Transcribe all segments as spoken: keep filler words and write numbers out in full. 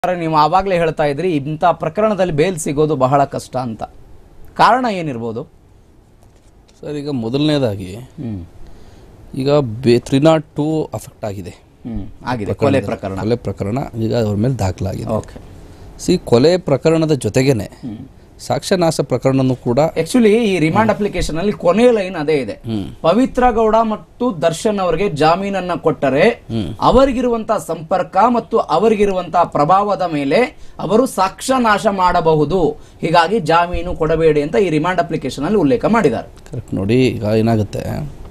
ನೀವು ಆವಾಗಲೇ ಹೇಳ್ತಾ ಇದ್ರಿ ಇಂಥ ಪ್ರಕರಣದಲ್ಲಿ ಬೇಲ್ ಸಿಗೋದು ಬಹಳ ಕಷ್ಟ ಅಂತ. ಕಾರಣ ಏನಿರಬಹುದು ಸರ್? ಈಗ ಮೊದಲನೇದಾಗಿ ಈಗ ಬೇ ತ್ರೀ ನಾಟ್ ಟೂ ಅಫೆಕ್ಟ್ ಆಗಿದೆ ಆಗಿದೆ ಕೊಲೆ ಪ್ರಕರಣ ಕೊಲೆ ಪ್ರಕರಣ ಈಗ ಅವ್ರ ಮೇಲೆ ದಾಖಲಾಗಿದೆ. ಓಕೆ, ಸಿ ಕೊಲೆ ಪ್ರಕರಣದ ಜೊತೆಗೇನೆ ಸಾಕ್ಷ್ಯನಾಶ ಪ್ರಕರಣನೂ ಕೂಡ ಆಕ್ಚುಲಿ ಈ ರಿಮಾಂಡ್ ಅಪ್ಲಿಕೇಶನ್ ಅಲ್ಲಿ ಕೊನೆಯ ಲೈನ್ ಅದೇ ಇದೆ. ಪವಿತ್ರ ಗೌಡ ಮತ್ತು ದರ್ಶನ್ ಅವರಿಗೆ ಜಾಮೀನನ್ನ ಕೊಟ್ಟರೆ ಅವರಿಗಿರುವಂತಹ ಸಂಪರ್ಕ ಮತ್ತು ಅವರಿಗಿರುವಂತಹ ಪ್ರಭಾವದ ಮೇಲೆ ಅವರು ಸಾಕ್ಷ್ಯನಾಶ ಮಾಡಬಹುದು, ಹೀಗಾಗಿ ಜಾಮೀನು ಕೊಡಬೇಡಿ ಅಂತ ಈ ರಿಮಾಂಡ್ ಅಪ್ಲಿಕೇಶನ್ ಅಲ್ಲಿ ಉಲ್ಲೇಖ ಮಾಡಿದ್ದಾರೆ. ಕರೆಕ್ಟ್. ನೋಡಿ, ಈಗ ಏನಾಗುತ್ತೆ,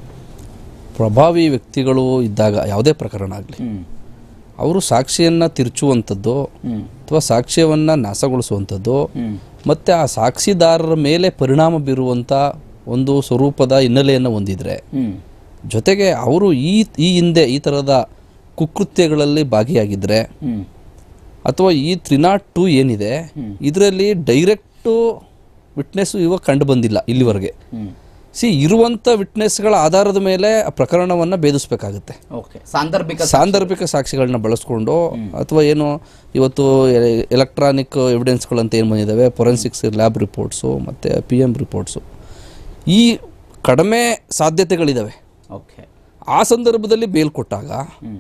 ಪ್ರಭಾವಿ ವ್ಯಕ್ತಿಗಳು ಇದ್ದಾಗ ಯಾವುದೇ ಪ್ರಕರಣ ಆಗಲಿ ಅವರು ಸಾಕ್ಷಿಯನ್ನ ತಿರುಚುವಂಥದ್ದು ಅಥವಾ ಸಾಕ್ಷ್ಯವನ್ನ ನಾಶಗೊಳಿಸುವಂಥದ್ದು ಮತ್ತೆ ಆ ಸಾಕ್ಷಿದಾರರ ಮೇಲೆ ಪರಿಣಾಮ ಬೀರುವಂಥ ಒಂದು ಸ್ವರೂಪದ ಹಿನ್ನೆಲೆಯನ್ನು ಹೊಂದಿದ್ರೆ, ಜೊತೆಗೆ ಅವರು ಈ ಈ ಹಿಂದೆ ಈ ಥರದ ಕುಕೃತ್ಯಗಳಲ್ಲಿ ಭಾಗಿಯಾಗಿದ್ದರೆ ಅಥವಾ ಈ ತ್ರೀ ನಾಟ್ ಟೂ ಏನಿದೆ ಇದರಲ್ಲಿ ಡೈರೆಕ್ಟು ವಿಟ್ನೆಸ್ಸು ಇವಾಗ ಕಂಡು ಬಂದಿಲ್ಲ ಇಲ್ಲಿವರೆಗೆ. ಸಿ ಇರುವಂಥ ವಿಟ್ನೆಸ್ಗಳ ಆಧಾರದ ಮೇಲೆ ಆ ಪ್ರಕರಣವನ್ನು ಭೇದಿಸಬೇಕಾಗುತ್ತೆ. ಸಾಂದರ್ಭಿಕ ಸಾಂದರ್ಭಿಕ ಸಾಕ್ಷಿಗಳನ್ನ ಬಳಸ್ಕೊಂಡು ಅಥವಾ ಏನು ಇವತ್ತು ಎಲೆಕ್ಟ್ರಾನಿಕ್ ಎವಿಡೆನ್ಸ್ಗಳಂತ ಏನು ಬಂದಿದ್ದಾವೆ, ಫೊರೆನ್ಸಿಕ್ಸ್ ಲ್ಯಾಬ್ ರಿಪೋರ್ಟ್ಸು ಮತ್ತು ಪಿ ಎಮ್ ರಿಪೋರ್ಟ್ಸು, ಈ ಕಡಿಮೆ ಸಾಧ್ಯತೆಗಳಿದ್ದಾವೆ. ಓಕೆ, ಆ ಸಂದರ್ಭದಲ್ಲಿ ಬೇಲ್ ಕೊಟ್ಟಾಗ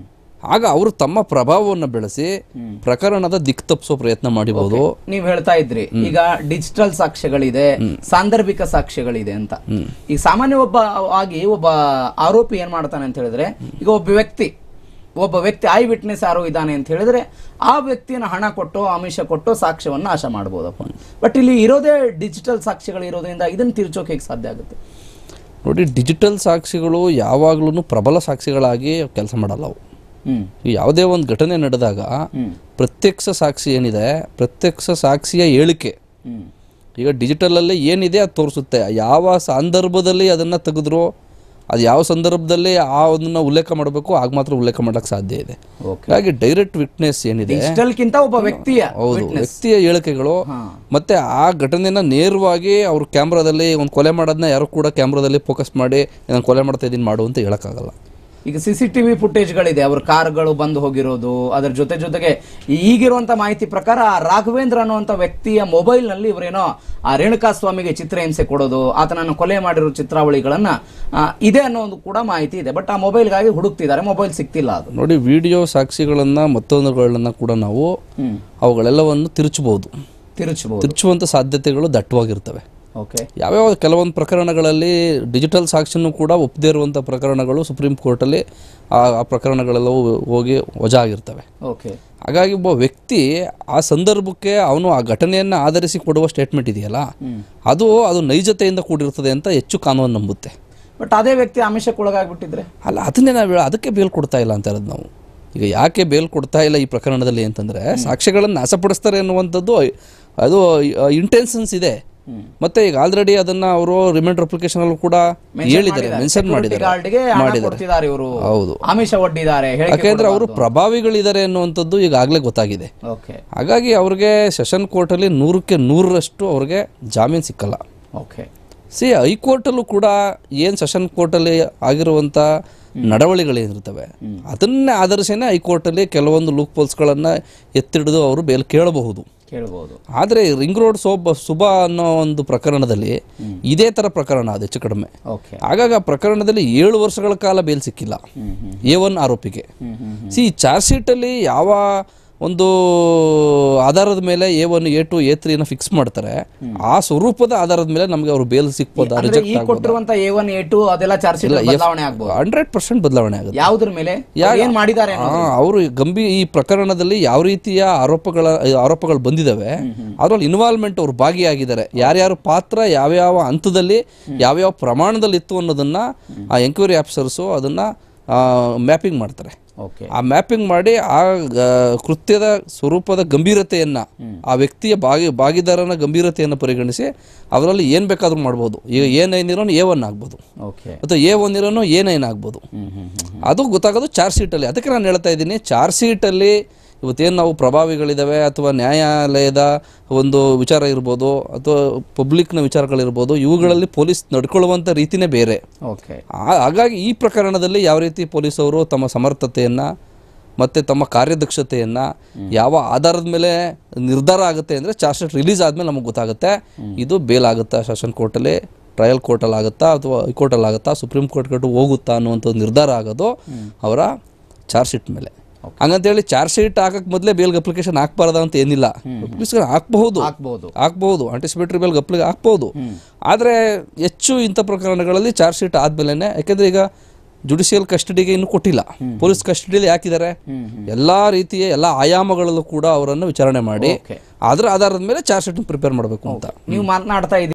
ಆಗ ಅವರು ತಮ್ಮ ಪ್ರಭಾವವನ್ನು ಬೆಳೆಸಿ ಪ್ರಕರಣದ ದಿಕ್ಕು ತಪ್ಪಿಸೋ ಪ್ರಯತ್ನ ಮಾಡಬಹುದು. ನೀವು ಹೇಳ್ತಾ ಇದ್ರಿ ಈಗ ಡಿಜಿಟಲ್ ಸಾಕ್ಷ್ಯಗಳಿದೆ, ಸಾಂದರ್ಭಿಕ ಸಾಕ್ಷ್ಯಗಳಿದೆ ಅಂತ. ಈಗ ಸಾಮಾನ್ಯ ಒಬ್ಬ ಆಗಿ ಒಬ್ಬ ಆರೋಪಿ ಏನ್ ಮಾಡ್ತಾನೆ ಅಂತ ಹೇಳಿದ್ರೆ, ಈಗ ಒಬ್ಬ ವ್ಯಕ್ತಿ ಒಬ್ಬ ವ್ಯಕ್ತಿ ಐ ವಿಟ್ನೆಸ್ ಯಾರೋ ಇದ್ದಾನೆ ಅಂತ ಹೇಳಿದ್ರೆ ಆ ವ್ಯಕ್ತಿಯನ್ನು ಹಣ ಕೊಟ್ಟು ಆಮಿಷ ಕೊಟ್ಟು ಸಾಕ್ಷ್ಯವನ್ನು ನಾಶ ಮಾಡಬಹುದಪ್ಪ. ಬಟ್ ಇಲ್ಲಿ ಇರೋದೇ ಡಿಜಿಟಲ್ ಸಾಕ್ಷ್ಯಗಳು ಇರೋದ್ರಿಂದ ಇದನ್ನು ತಿರ್ಚೋಕೆ ಹೇಗೆ ಸಾಧ್ಯ ಆಗುತ್ತೆ? ನೋಡಿ, ಡಿಜಿಟಲ್ ಸಾಕ್ಷಿಗಳು ಯಾವಾಗ್ಲೂ ಪ್ರಬಲ ಸಾಕ್ಷಿಗಳಾಗಿ ಕೆಲಸ ಮಾಡಲ್ಲ. ಅವು ಯಾವುದೇ ಒಂದು ಘಟನೆ ನಡೆದಾಗ ಪ್ರತ್ಯಕ್ಷ ಸಾಕ್ಷಿ ಏನಿದೆ, ಪ್ರತ್ಯಕ್ಷ ಸಾಕ್ಷಿಯ ಹೇಳಿಕೆ ಈಗ ಡಿಜಿಟಲ್ ಅಲ್ಲಿ ಏನಿದೆ ಅದು ತೋರಿಸುತ್ತೆ. ಯಾವ ಸಂದರ್ಭದಲ್ಲಿ ಅದನ್ನ ತೆಗೆದ್ರು, ಅದು ಯಾವ ಸಂದರ್ಭದಲ್ಲಿ ಆ ಅದನ್ನ ಉಲ್ಲೇಖ ಮಾಡಬೇಕು ಆಗ ಮಾತ್ರ ಉಲ್ಲೇಖ ಮಾಡಕ್ಕೆ ಸಾಧ್ಯ ಇದೆ. ಹಾಗಾಗಿ ಡೈರೆಕ್ಟ್ ವಿಟ್ನೆಸ್ ಏನಿದೆ, ಒಬ್ಬ ವ್ಯಕ್ತಿಯ ಹೌದು ವ್ಯಕ್ತಿಯ ಹೇಳಿಕೆಗಳು ಮತ್ತೆ ಆ ಘಟನೆನ ನೇರವಾಗಿ ಅವ್ರು ಕ್ಯಾಮ್ರಾದಲ್ಲಿ ಒಂದು ಕೊಲೆ ಮಾಡೋದನ್ನ ಯಾರು ಕೂಡ ಕ್ಯಾಮ್ರಾದಲ್ಲಿ ಫೋಕಸ್ ಮಾಡಿ ನಾನು ಕೊಲೆ ಮಾಡ್ತಾ ಇದ್ದೀನಿ ಮಾಡು ಅಂತ ಹೇಳಕ್ಕಾಗಲ್ಲ. ಈಗ ಸಿ ಸಿ ಟಿ ವಿ ಫುಟೇಜ್ಗಳಿದೆ, ಅವ್ರ ಕಾರ್ಗಳು ಬಂದು ಹೋಗಿರೋದು, ಅದರ ಜೊತೆ ಜೊತೆಗೆ ಈಗಿರುವಂತ ಮಾಹಿತಿ ಪ್ರಕಾರ ರಾಘವೇಂದ್ರ ಅನ್ನುವಂಥ ವ್ಯಕ್ತಿಯ ಮೊಬೈಲ್ ನಲ್ಲಿ ಇವರೇನೋ ಆ ರೇಣುಕಾ ಸ್ವಾಮಿಗೆ ಚಿತ್ರಹಿಂಸೆ ಕೊಡೋದು, ಆತನನ್ನು ಕೊಲೆ ಮಾಡಿರೋ ಚಿತ್ರಾವಳಿಗಳನ್ನ ಇದೆ ಅನ್ನೋ ಒಂದು ಕೂಡ ಮಾಹಿತಿ ಇದೆ. ಬಟ್ ಆ ಮೊಬೈಲ್ಗಾಗಿ ಹುಡುಕ್ತಿದ್ದಾರೆ, ಮೊಬೈಲ್ ಸಿಗ್ತಿಲ್ಲ. ಅದು ನೋಡಿ, ವಿಡಿಯೋ ಸಾಕ್ಷಿಗಳನ್ನ ಮತ್ತೊಂದುಗಳನ್ನ ಕೂಡ ನಾವು ಅವುಗಳೆಲ್ಲವನ್ನು ತಿರುಚಬಹುದು ತಿರುಚಬಹುದು ತಿರುಚುವಂತ ಸಾಧ್ಯತೆಗಳು ದಟ್ಟವಾಗಿರ್ತವೆ. ಓಕೆ, ಯಾವ್ಯಾವ ಕೆಲವೊಂದು ಪ್ರಕರಣಗಳಲ್ಲಿ ಡಿಜಿಟಲ್ ಸಾಕ್ಷಿನೂ ಕೂಡ ಒಪ್ಪದೇ ಇರುವಂಥ ಪ್ರಕರಣಗಳು ಸುಪ್ರೀಂ ಕೋರ್ಟಲ್ಲಿ ಆ ಪ್ರಕರಣಗಳೆಲ್ಲವೂ ಹೋಗಿ ವಜಾ ಆಗಿರ್ತವೆ. ಓಕೆ, ಹಾಗಾಗಿ ಒಬ್ಬ ವ್ಯಕ್ತಿ ಆ ಸಂದರ್ಭಕ್ಕೆ ಅವನು ಆ ಘಟನೆಯನ್ನು ಆಧರಿಸಿ ಕೊಡುವ ಸ್ಟೇಟ್ಮೆಂಟ್ ಇದೆಯಲ್ಲ, ಅದು ಅದು ನೈಜತೆಯಿಂದ ಕೂಡಿರ್ತದೆ ಅಂತ ಹೆಚ್ಚು ಕಾನೂನು ನಂಬುತ್ತೆ. ಬಟ್ ಅದೇ ವ್ಯಕ್ತಿ ಆಮಿಷಕ್ಕೊಳಗಾಗ್ಬಿಟ್ಟಿದ್ರೆ ಅಲ್ಲ, ಅದನ್ನೇ ನಾವು ಅದಕ್ಕೆ ಬೇಲ್ ಕೊಡ್ತಾ ಇಲ್ಲ ಅಂತ ಹೇಳೋದು ನಾವು. ಈಗ ಯಾಕೆ ಬೇಲ್ ಕೊಡ್ತಾ ಇಲ್ಲ ಈ ಪ್ರಕರಣದಲ್ಲಿ ಅಂತಂದರೆ, ಸಾಕ್ಷ್ಯಗಳನ್ನು ನಾಶಪಡಿಸ್ತಾರೆ ಅನ್ನುವಂಥದ್ದು ಅದು ಇಂಟೆನ್ಷನ್ಸ್ ಇದೆ. ಮತ್ತೆ ಈಗ ಆಲ್ರೆಡಿ ಅದನ್ನ ಅವರು ರಿಮೈಂಡರ್ ಅಪ್ಲಿಕೇಶನ್ ಅಲ್ಲಿ ಕೂಡ ಹೇಳಿದ್ದಾರೆ, ಮೆನ್ಷನ್ ಮಾಡಿದ್ದಾರೆ. ಹೌದು, ಆಮಿಷ ಒಡ್ಡಿದ್ದಾರೆ, ಯಾಕೆಂದ್ರೆ ಅವರು ಪ್ರಭಾವಿಗಳಿದ್ದಾರೆ ಅನ್ನುವಂಥದ್ದು ಈಗಾಗಲೇ ಗೊತ್ತಾಗಿದೆ. ಹಾಗಾಗಿ ಅವ್ರಿಗೆ ಸೆಷನ್ ಕೋರ್ಟ್ ಅಲ್ಲಿ ನೂರಕ್ಕೆ ನೂರರಷ್ಟು ಅವ್ರಿಗೆ ಜಾಮೀನು ಸಿಕ್ಕಲ್ಲ. ಸಿ ಹೈಕೋರ್ಟ್ ಅಲ್ಲೂ ಕೂಡ ಏನ್ ಸೆಷನ್ ಕೋರ್ಟ್ ಅಲ್ಲಿ ಆಗಿರುವಂತ ನಡವಳಿಗಳೇನಿರ್ತವೆ ಅದನ್ನೇ ಆಧರಿಸಿನೇ ಹೈಕೋರ್ಟ್ ಅಲ್ಲಿ ಕೆಲವೊಂದು ಲೂಪ್ ಹೋಲ್ಸ್ಗಳನ್ನ ಎತ್ತಿಡಿದು ಅವರು ಬೇಲ್ ಕೇಳಬಹುದು. ಆದ್ರೆ ರಿಂಗ್ ರೋಡ್ ಸೋಬ ಸುಬಾ ಅನ್ನೋ ಒಂದು ಪ್ರಕರಣದಲ್ಲಿ ಇದೇ ತರ ಪ್ರಕರಣ ಅದು ಹೆಚ್ಚು ಕಡಿಮೆ. ಹಾಗಾಗಿ ಆ ಪ್ರಕರಣದಲ್ಲಿ ಏಳು ವರ್ಷಗಳ ಕಾಲ ಬೇಲ್ ಸಿಕ್ಕಿಲ್ಲ ಎ ಒನ್ ಆರೋಪಿಗೆ. ಸಿ ಚಾರ್ಜ್ ಶೀಟ್ ಅಲ್ಲಿ ಯಾವ ಒಂದು ಆಧಾರದ ಮೇಲೆ A one A two A three fix ಮಾಡ್ತಾರೆ, ಆ ಸ್ವರೂಪದ ಆಧಾರದ ಮೇಲೆ ನಮಗೆ ಅವರು ಬೇಲ್ ಸಿಕ್ಬೋದು. ಹಂಡ್ರೆಡ್ ಪರ್ಸೆಂಟ್ ಬದಲಾವಣೆ ಆಗುತ್ತೆ. ಅವರು ಗಂಭೀರ ಈ ಪ್ರಕರಣದಲ್ಲಿ ಯಾವ ರೀತಿಯ ಆರೋಪಗಳ ಆರೋಪಗಳು ಬಂದಿದ್ದಾವೆ ಅದ್ರಲ್ಲಿ ಇನ್ವಾಲ್ವ್ಮೆಂಟ್ ಅವರು ಭಾಗಿಯಾಗಿದ್ದಾರೆ, ಯಾರ್ಯಾರು ಪಾತ್ರ ಯಾವ್ಯಾವ ಹಂತದಲ್ಲಿ ಯಾವ್ಯಾವ ಪ್ರಮಾಣದಲ್ಲಿ ಇತ್ತು ಅನ್ನೋದನ್ನ ಆ ಎಂಕ್ವೈರಿ ಆಫೀಸರ್ಸು ಅದನ್ನ ಮ್ಯಾಪಿಂಗ್ ಮಾಡ್ತಾರೆ. ಆ ಮ್ಯಾಪಿಂಗ್ ಮಾಡಿ ಆ ಕೃತ್ಯದ ಸ್ವರೂಪದ ಗಂಭೀರತೆಯನ್ನ, ಆ ವ್ಯಕ್ತಿಯ ಭಾಗಿ ಭಾಗಿದಾರನ ಗಂಭೀರತೆಯನ್ನು ಪರಿಗಣಿಸಿ ಅವರಲ್ಲಿ ಏನ್ ಬೇಕಾದ್ರೂ ಮಾಡ್ಬೋದು. ಈಗ ಎ ನೈನ್ ಇರೋನು ಎ ಒನ್ ಆಗ್ಬೋದು ಅಥವಾ ಎ ಒನ್ ಇರೋನು ಎ ನೈನ್ ಆಗ್ಬೋದು. ಅದು ಗೊತ್ತಾಗೋದು ಚಾರ್ಜ್ ಶೀಟ್ ಅಲ್ಲಿ. ಅದಕ್ಕೆ ನಾನು ಹೇಳ್ತಾ ಇದ್ದೀನಿ, ಚಾರ್ಜ್ ಶೀಟ್ ಅಲ್ಲಿ ಇವತ್ತೇನು ನಾವು ಪ್ರಭಾವಿಗಳಿದ್ದಾವೆ ಅಥವಾ ನ್ಯಾಯಾಲಯದ ಒಂದು ವಿಚಾರ ಇರ್ಬೋದು ಅಥವಾ ಪಬ್ಲಿಕ್ನ ವಿಚಾರಗಳಿರ್ಬೋದು, ಇವುಗಳಲ್ಲಿ ಪೊಲೀಸ್ ನಡ್ಕೊಳ್ಳುವಂಥ ರೀತಿನೇ ಬೇರೆ. ಹಾಗಾಗಿ ಈ ಪ್ರಕರಣದಲ್ಲಿ ಯಾವ ರೀತಿ ಪೊಲೀಸವರು ತಮ್ಮ ಸಮರ್ಥತೆಯನ್ನು ಮತ್ತು ತಮ್ಮ ಕಾರ್ಯದಕ್ಷತೆಯನ್ನು ಯಾವ ಆಧಾರದ ಮೇಲೆ ನಿರ್ಧಾರ ಆಗುತ್ತೆ ಅಂದರೆ ಚಾರ್ಜ್ ಶೀಟ್ ರಿಲೀಸ್ ಆದಮೇಲೆ ನಮಗೆ ಗೊತ್ತಾಗುತ್ತೆ ಇದು ಬೇಲ್ ಆಗುತ್ತಾ ಸೆಷನ್ ಕೋರ್ಟಲ್ಲಿ, ಟ್ರಯಲ್ ಕೋರ್ಟಲ್ಲಿ ಆಗುತ್ತಾ ಅಥವಾ ಹೈಕೋರ್ಟಲ್ಲಿ ಆಗುತ್ತಾ, ಸುಪ್ರೀಂ ಕೋರ್ಟ್ಗಟ್ಟು ಹೋಗುತ್ತಾ ಅನ್ನುವಂಥದ್ದು ನಿರ್ಧಾರ ಆಗೋದು ಅವರ ಚಾರ್ಜ್ ಶೀಟ್ ಮೇಲೆ. ಹಂಗಂತೇಳಿ ಚಾರ್ಜ್ ಶೀಟ್ ಹಾಕಕ್ಕೆ ಮೊದಲೇ ಬೇಲ್ಗೆ ಅಪ್ಲಿಕೇಶನ್ ಹಾಕ್ಬಾರ್ದ ಅಂತ ಏನಿಲ್ಲ. ಅಪ್ಲಿಕೇಶನ್ ಹಾಕ್ಬಹುದು ಹಾಕ್ಬಹುದು ಆಂಟಿಸಿಪೇಟರಿ ಬೇಲ್ಗೆ ಅಪ್ಲಿ ಹಾಕ್ಬಹುದು. ಆದರೆ ಹೆಚ್ಚು ಇಂಥ ಪ್ರಕರಣಗಳಲ್ಲಿ ಚಾರ್ಜ್ ಶೀಟ್ ಆದಮೇಲೆ, ಯಾಕೆಂದರೆ ಈಗ ಜುಡಿಷಿಯಲ್ ಕಸ್ಟಡಿಗೆ ಇನ್ನೂ ಕೊಟ್ಟಿಲ್ಲ, ಪೊಲೀಸ್ ಕಸ್ಟಡಿಯಲ್ಲಿ ಹಾಕಿದ್ದಾರೆ. ಎಲ್ಲ ರೀತಿಯ ಎಲ್ಲ ಆಯಾಮಗಳಲ್ಲೂ ಕೂಡ ಅವರನ್ನು ವಿಚಾರಣೆ ಮಾಡಿ ಅದರ ಆಧಾರದ ಮೇಲೆ ಚಾರ್ಜ್ ಶೀಟ್ ಪ್ರಿಪೇರ್ ಮಾಡಬೇಕು ಅಂತ ನೀವು ಮಾತನಾಡ್ತಾ ಇದ್ದೀರಿ.